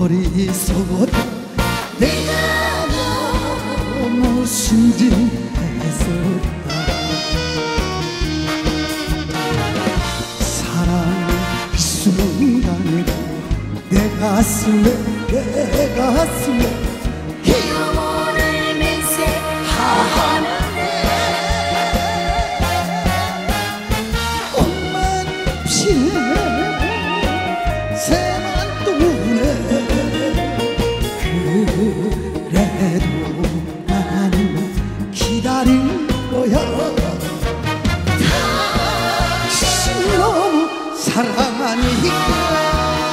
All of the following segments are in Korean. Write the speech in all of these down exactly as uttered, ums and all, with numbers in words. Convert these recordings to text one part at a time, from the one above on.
어리석었다. 내가 너무 순진했었다. 사랑 이 순간에 내 가슴에 내 가슴에 영혼을 맹세하는데 꽃만 피네 새만 도네. 그래도 나는 기다릴 거야. 당신 너무 사랑하니까.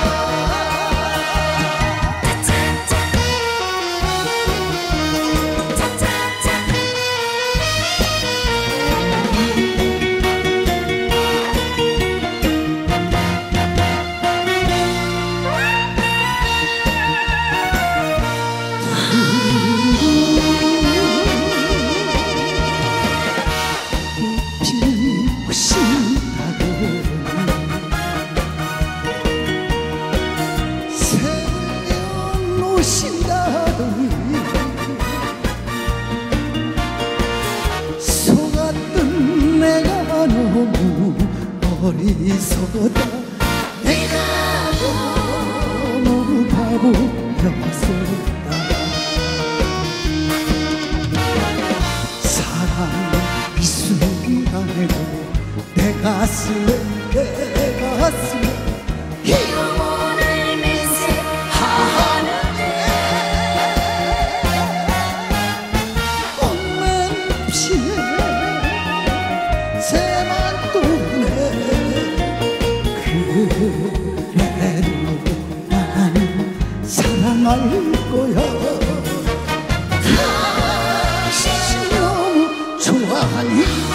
피고 싶다더니 세워놓으신다더니 속았던 내가 너무 어리석었다. 내가 너무 바보였었다. 사랑 이 순간에도 내 가슴에 내 가슴에 영혼을 맹세하는데 꽃만 피네 새만 도네. 그래도 나는 사랑할 거야. 당신 너무 좋아하니까.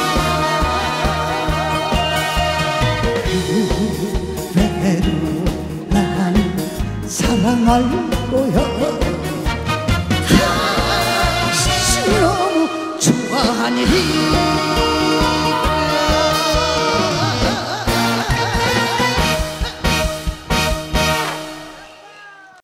그래도 나는 사랑할 거야. 당신 너무 좋아하니까.